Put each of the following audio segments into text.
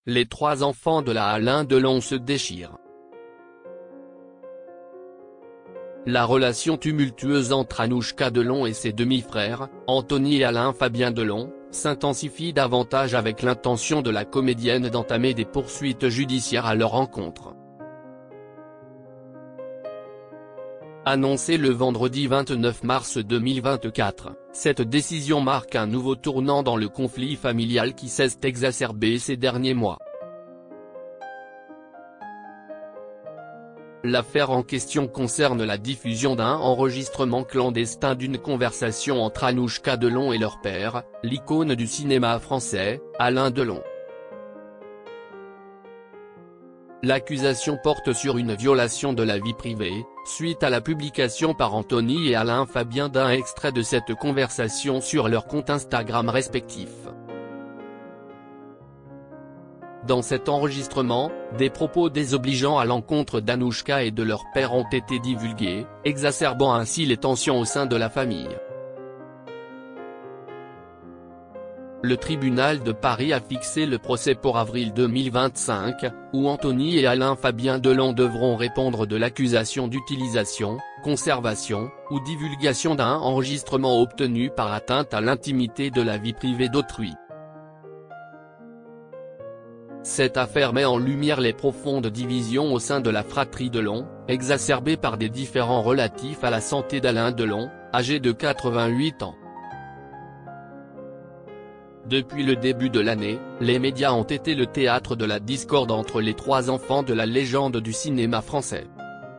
les trois enfants de la Alain Delon se déchirent. La relation tumultueuse entre Anouchka Delon et ses demi-frères, Anthony et Alain Fabien Delon, s'intensifie davantage avec l'intention de la comédienne d'entamer des poursuites judiciaires à leur encontre. Annoncée le vendredi 29 mars 2024, cette décision marque un nouveau tournant dans le conflit familial qui s'est exacerbé ces derniers mois. L'affaire en question concerne la diffusion d'un enregistrement clandestin d'une conversation entre Anouchka Delon et leur père, l'icône du cinéma français, Alain Delon. L'accusation porte sur une violation de la vie privée, suite à la publication par Anthony et Alain Fabien d'un extrait de cette conversation sur leurs comptes Instagram respectifs. Dans cet enregistrement, des propos désobligeants à l'encontre d'Anouchka et de leur père ont été divulgués, exacerbant ainsi les tensions au sein de la famille. Le tribunal de Paris a fixé le procès pour avril 2025, où Anthony et Alain Fabien Delon devront répondre de l'accusation d'utilisation, conservation, ou divulgation d'un enregistrement obtenu par atteinte à l'intimité de la vie privée d'autrui. Cette affaire met en lumière les profondes divisions au sein de la fratrie Delon, exacerbées par des différends relatifs à la santé d'Alain Delon, âgé de 88 ans. Depuis le début de l'année, les médias ont été le théâtre de la discorde entre les trois enfants de la légende du cinéma français.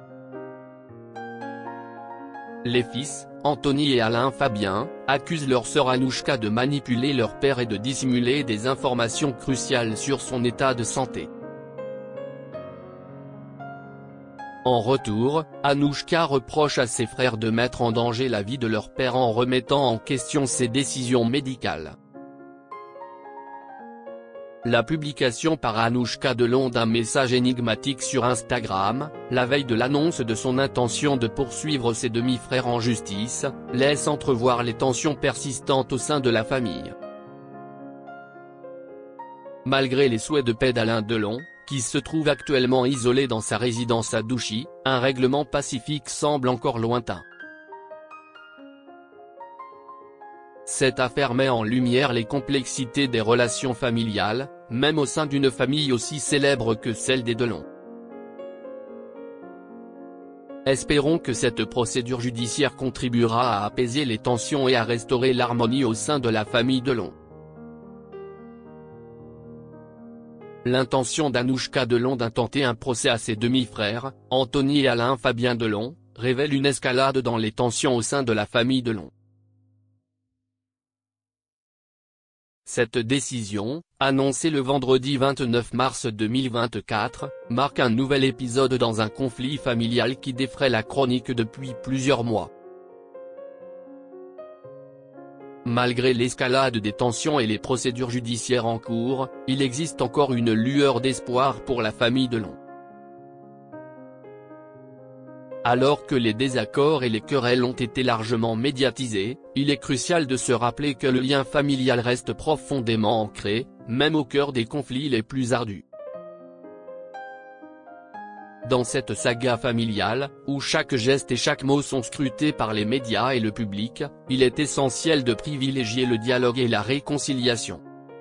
Les fils, Anthony et Alain Fabien, accusent leur sœur Anouchka de manipuler leur père et de dissimuler des informations cruciales sur son état de santé. En retour, Anouchka reproche à ses frères de mettre en danger la vie de leur père en remettant en question ses décisions médicales. La publication par Anouchka Delon d'un message énigmatique sur Instagram, la veille de l'annonce de son intention de poursuivre ses demi-frères en justice, laisse entrevoir les tensions persistantes au sein de la famille. Malgré les souhaits de paix d'Alain Delon, qui se trouve actuellement isolé dans sa résidence à Douchy, un règlement pacifique semble encore lointain. Cette affaire met en lumière les complexités des relations familiales, même au sein d'une famille aussi célèbre que celle des Delon. Espérons que cette procédure judiciaire contribuera à apaiser les tensions et à restaurer l'harmonie au sein de la famille Delon. L'intention d'Anouchka Delon d'intenter un procès à ses demi-frères, Anthony et Alain Fabien Delon, révèle une escalade dans les tensions au sein de la famille Delon. Cette décision, annoncée le vendredi 29 mars 2024, marque un nouvel épisode dans un conflit familial qui défraie la chronique depuis plusieurs mois. Malgré l'escalade des tensions et les procédures judiciaires en cours, il existe encore une lueur d'espoir pour la famille Delon. Alors que les désaccords et les querelles ont été largement médiatisés, il est crucial de se rappeler que le lien familial reste profondément ancré, même au cœur des conflits les plus ardus. Dans cette saga familiale, où chaque geste et chaque mot sont scrutés par les médias et le public, il est essentiel de privilégier le dialogue et la réconciliation.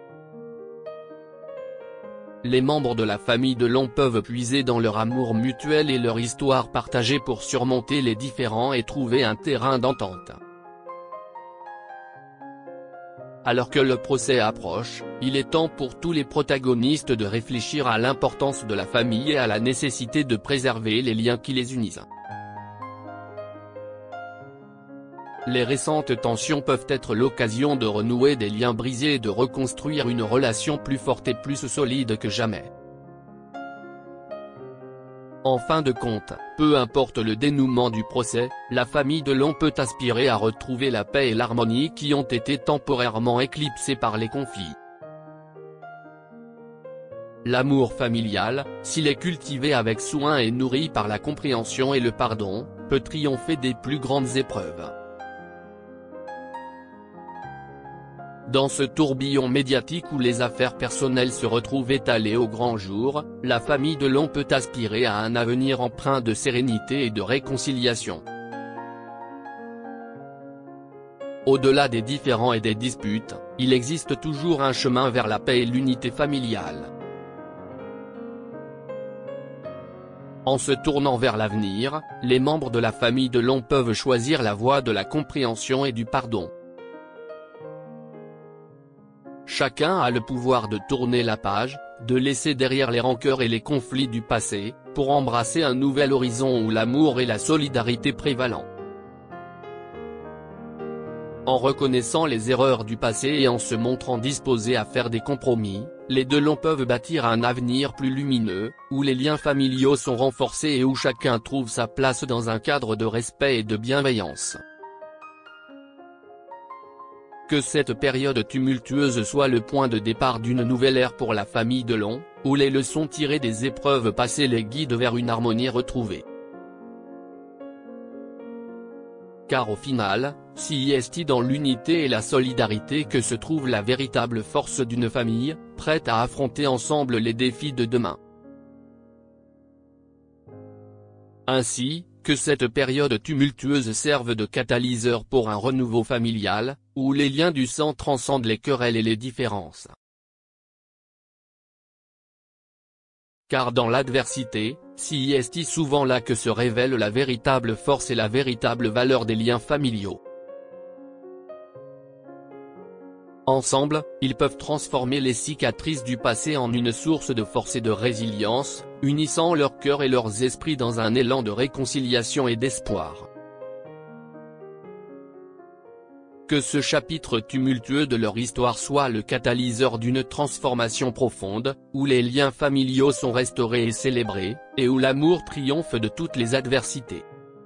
Les membres de la famille Delon peuvent puiser dans leur amour mutuel et leur histoire partagée pour surmonter les différends et trouver un terrain d'entente. Alors que le procès approche, il est temps pour tous les protagonistes de réfléchir à l'importance de la famille et à la nécessité de préserver les liens qui les unissent. Les récentes tensions peuvent être l'occasion de renouer des liens brisés et de reconstruire une relation plus forte et plus solide que jamais. En fin de compte, peu importe le dénouement du procès, la famille Delon peut aspirer à retrouver la paix et l'harmonie qui ont été temporairement éclipsées par les conflits. L'amour familial, s'il est cultivé avec soin et nourri par la compréhension et le pardon, peut triompher des plus grandes épreuves. Dans ce tourbillon médiatique où les affaires personnelles se retrouvent étalées au grand jour, la famille Delon peut aspirer à un avenir empreint de sérénité et de réconciliation. Au-delà des différends et des disputes, il existe toujours un chemin vers la paix et l'unité familiale. En se tournant vers l'avenir, les membres de la famille Delon peuvent choisir la voie de la compréhension et du pardon. Chacun a le pouvoir de tourner la page, de laisser derrière les rancœurs et les conflits du passé, pour embrasser un nouvel horizon où l'amour et la solidarité prévalent. En reconnaissant les erreurs du passé et en se montrant disposés à faire des compromis, les Delon peuvent bâtir un avenir plus lumineux, où les liens familiaux sont renforcés et où chacun trouve sa place dans un cadre de respect et de bienveillance. Que cette période tumultueuse soit le point de départ d'une nouvelle ère pour la famille Delon, où les leçons tirées des épreuves passées les guident vers une harmonie retrouvée. Car au final, c'est dans l'unité et la solidarité que se trouve la véritable force d'une famille, prête à affronter ensemble les défis de demain. Ainsi, que cette période tumultueuse serve de catalyseur pour un renouveau familial, où les liens du sang transcendent les querelles et les différences. Car dans l'adversité, c'est souvent là que se révèle la véritable force et la véritable valeur des liens familiaux. Ensemble, ils peuvent transformer les cicatrices du passé en une source de force et de résilience, unissant leurs cœurs et leurs esprits dans un élan de réconciliation et d'espoir. Que ce chapitre tumultueux de leur histoire soit le catalyseur d'une transformation profonde, où les liens familiaux sont restaurés et célébrés, et où l'amour triomphe de toutes les adversités.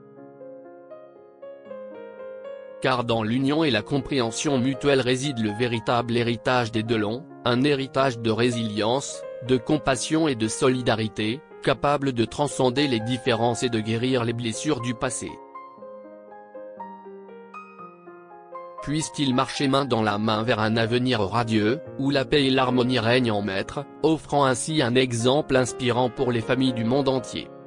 Car dans l'union et la compréhension mutuelle réside le véritable héritage des Delon, un héritage de résilience, de compassion et de solidarité, capable de transcender les différences et de guérir les blessures du passé. Puissent-ils marcher main dans la main vers un avenir radieux, où la paix et l'harmonie règnent en maître, offrant ainsi un exemple inspirant pour les familles du monde entier.